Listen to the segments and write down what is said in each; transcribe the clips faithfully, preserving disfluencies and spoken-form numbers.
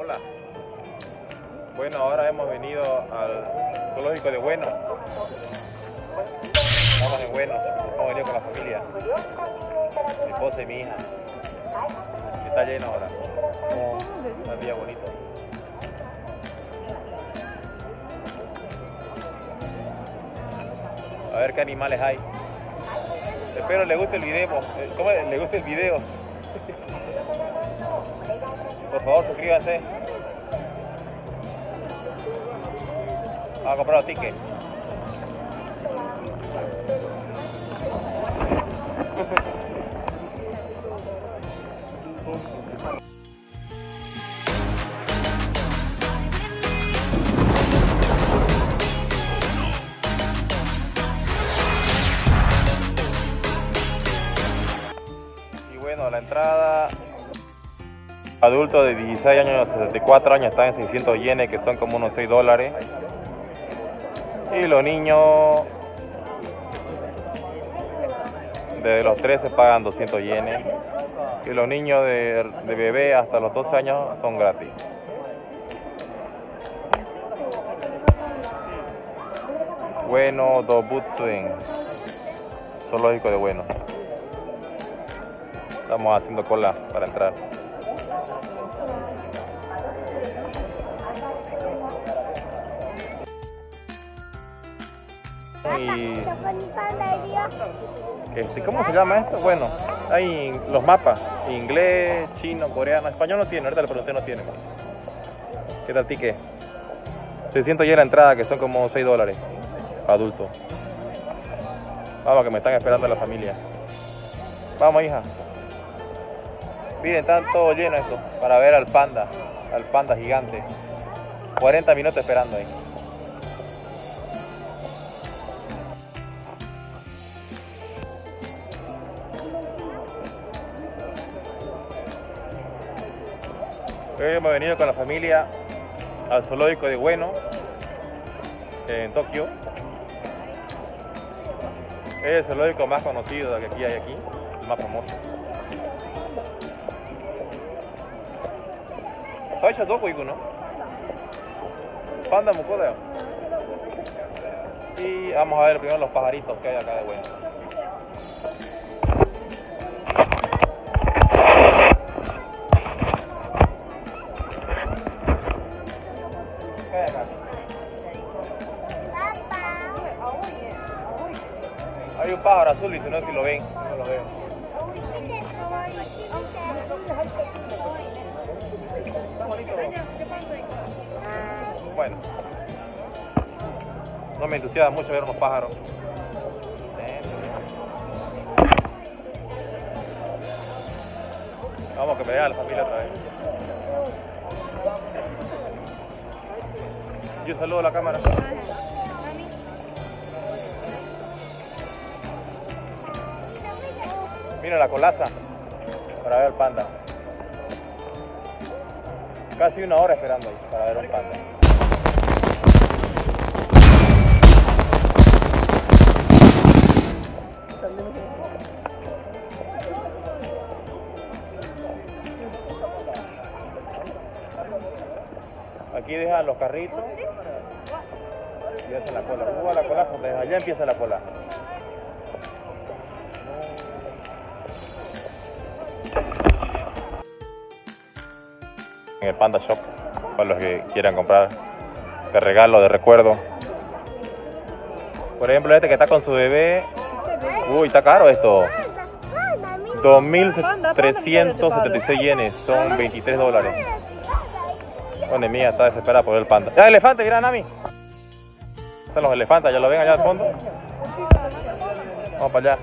Hola. Bueno, ahora hemos venido al zoológico de Bueno. Estamos en Bueno, hemos venido con la familia, mi esposa y mi hija. Está lleno ahora. Está un día bonito. A ver qué animales hay. Espero le guste el video. ¿Cómo le guste el video? Por favor, suscríbanse. Vamos a comprar los tickets. Y bueno, la entrada adulto de dieciséis años a sesenta y cuatro años está en seiscientos yenes, que son como unos seis dólares. Y los niños desde los trece pagan doscientos yenes. Y los niños de, de bebé hasta los doce años son gratis. Bueno, Dobutsuin, zoológico de Bueno. Estamos haciendo cola para entrar. Y este, ¿cómo se llama esto? Bueno, hay los mapas, inglés, chino, coreano, español no tiene, ahorita le pregunté, no tiene. ¿Qué tal ticket? seiscientos yenes la entrada, que son como seis dólares, adultos. Vamos, que me están esperando la familia. Vamos, hija. Miren, están todos llenos esto, para ver al panda, al panda gigante. cuarenta minutos esperando ahí. Hoy hemos venido con la familia al zoológico de Bueno, en Tokio. Es el zoológico más conocido que aquí hay aquí, el más famoso. ¿Sabes dónde voy, no? Panda mucoda. Y vamos a ver primero los pajaritos que hay acá de Bueno. Hay un pájaro azul y si no, si lo ven, no lo veo. Bueno, no me entusiasma mucho ver unos pájaros. Vamos, que me vea la familia otra vez. Yo saludo a la cámara. Mira la colaza para ver el panda. Casi una hora esperando ahí para ver un panda. Aquí dejan los carritos y hacen la cola. Uh, la colaza, desde allá empieza la cola. En el Panda Shop, para los que quieran comprar de regalo, de recuerdo. Por ejemplo, este que está con su bebé. Uy, está caro esto. dos mil trescientos setenta y seis yenes, son veintitrés dólares. Donde mía está desesperada por ver el panda. ¡Ya, elefante! Mira, Nami. Están los elefantes, ya lo ven allá al fondo. Vamos para allá.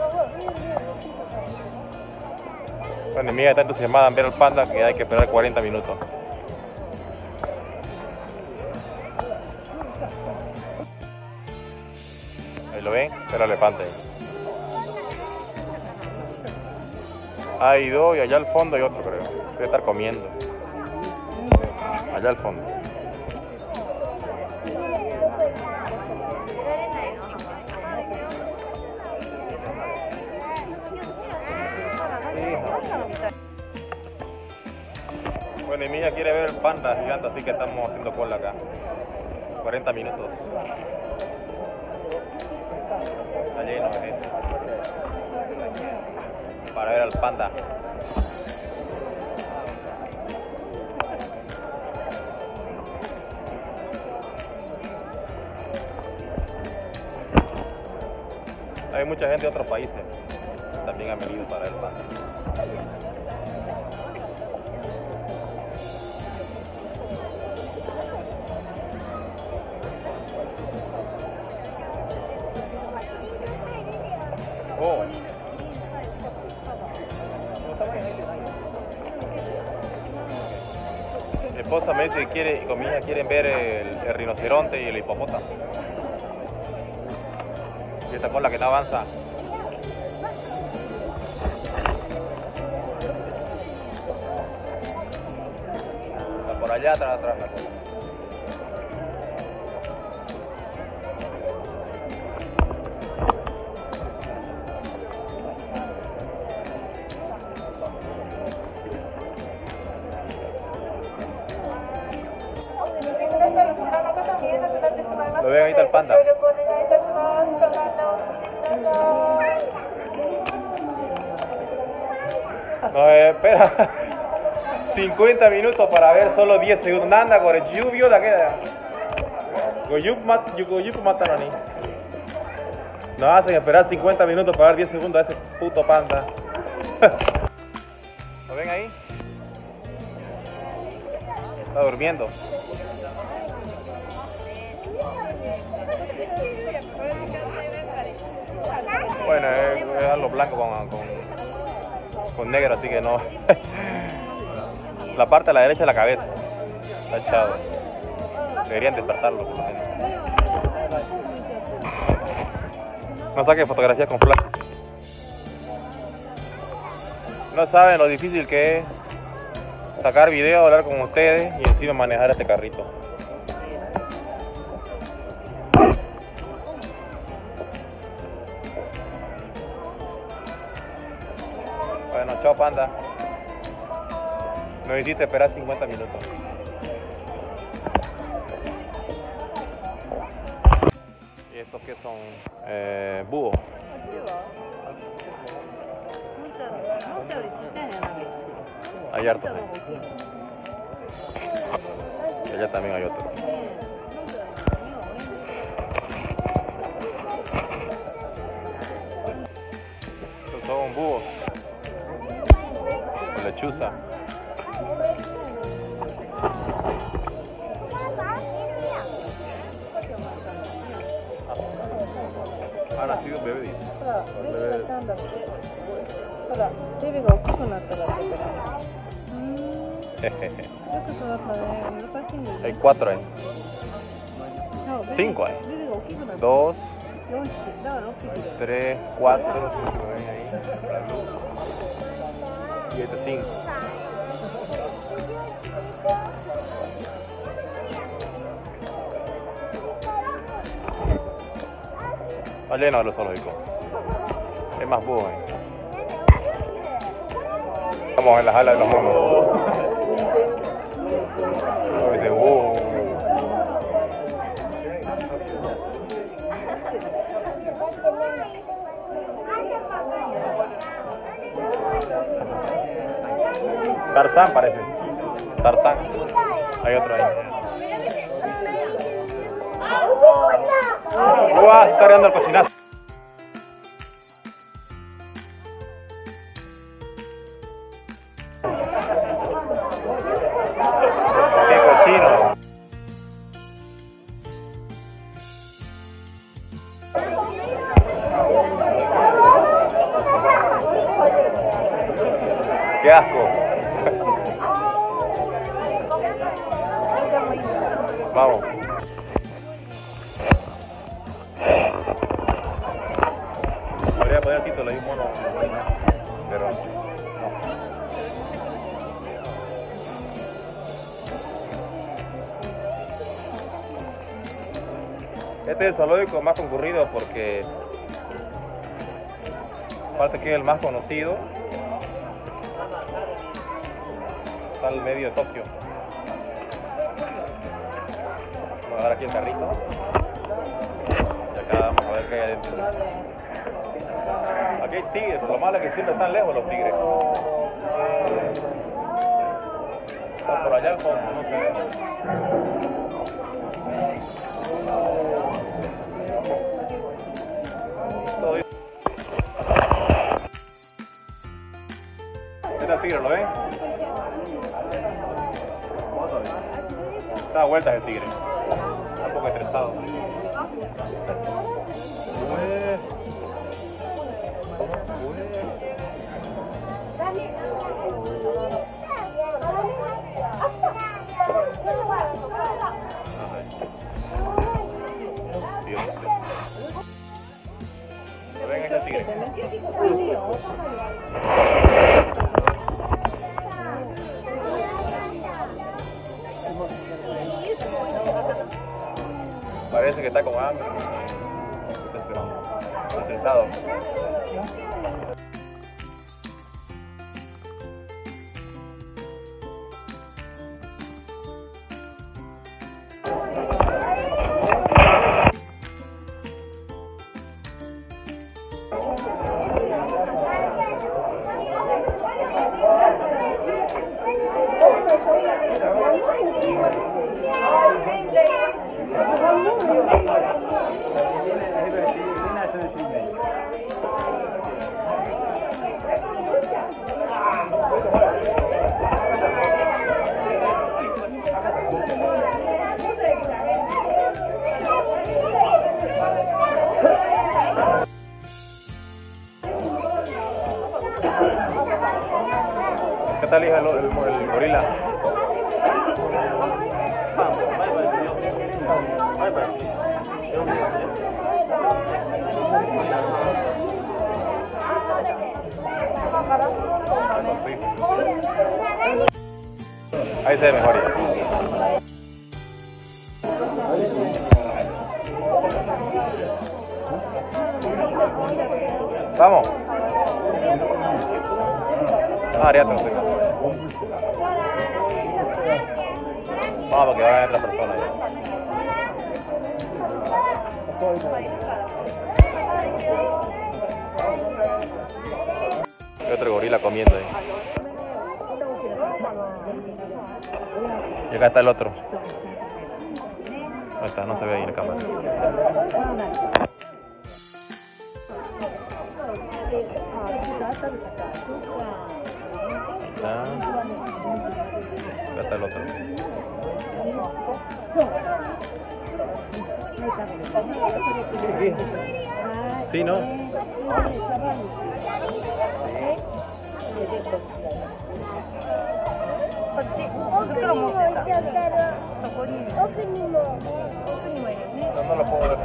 Bueno, mi hija está entusiasmada en ver al panda, que hay que esperar cuarenta minutos. Ahí lo ven, el elefante. Hay dos y allá al fondo hay otro, creo. Debe estar comiendo. Allá al fondo. Bueno, y mi hija quiere ver el panda gigante, así que estamos haciendo cola acá. cuarenta minutos. Está lleno de gente. Para ver al panda. Hay mucha gente de otros países. También han venido para ver el panda. Oh. Mi esposa me dice que quiere, y con mi hija quieren ver el, el rinoceronte y el hipopótamo. Y esta cola que no avanza. Está por allá atrás, atrás la cola. Lo ven ahorita el panda. No, eh, espera. cincuenta minutos para ver solo diez segundos. Nanda, con el lluvio de aquella. Goyup mataron ahí. Nos hacen esperar cincuenta minutos para ver diez segundos a ese puto panda. ¿Lo ven ahí? Está durmiendo. Bueno, es, es algo blanco con, con, con negro, así que no. La parte de la derecha de la cabeza está echado. Deberían despertarlo por lo menos. No saque fotografías con flash. No saben lo difícil que es sacar video, hablar con ustedes y encima manejar este carrito. Bueno, chao panda. Nos hiciste esperar cincuenta minutos. ¿Y estos qué son? Eh, búhos. Hay hartos. ¿Eh? Y allá también hay otros. Estos son búhos. Con lechuza. Ha nacido un bebé. Hay cuatro ahí. Cinco hay. Dos, tres, cuatro. Y este cinco. Está lleno de los zoológicos. Hay más búhos ahí. Estamos en las alas de los monos. Dice, wow. Tarzán parece. Tarzán. Hay otro ahí. ¡Uah! Se está creando el cochinazo. ¡Qué cochino! ¡Qué asco! Vamos. Podría poner el título ahí un mono, pero no. Este es el zoológico más concurrido porque aparte que es el más conocido está al medio de Tokio. Vamos a dar aquí el carrito. Y acá vamos a ver qué hay adentro. Aquí hay tigres, lo malo es que siempre están lejos los tigres. Están por allá al fondo, no se ve. Todo bien. Este es el tigre, ¿lo ven? Da vueltas el tigre. Está un poco estresado. ¿Lo ven este tigre? Parece que está con hambre. Está estresado. ¿Qué tal, hija, el, el, el gorila? Ahí se ve mejor ya. Vamos. Ah, Ariato, no sé. Vamos, porque va a haber otra persona ya. Hay otro gorila comiendo ahí. Y acá está el otro. Ahí está, no se ve ahí en la cámara. Está. Acá está el otro. Sí, ¿no? No, no lo puedo ver.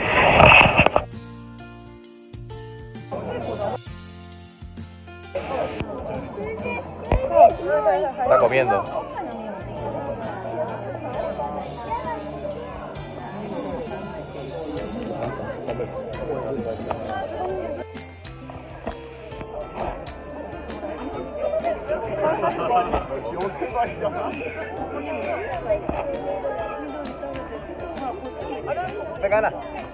Está comiendo. Venga, Ana.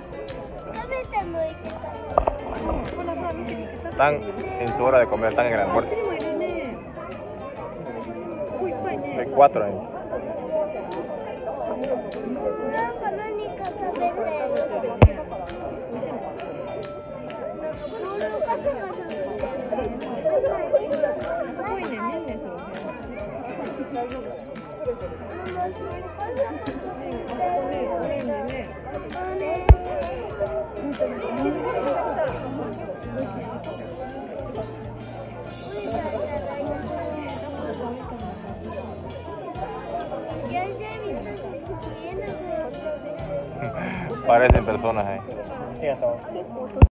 Están en su hora de comer, están en el almuerzo. Hay cuatro ahí. Parecen personas ahí.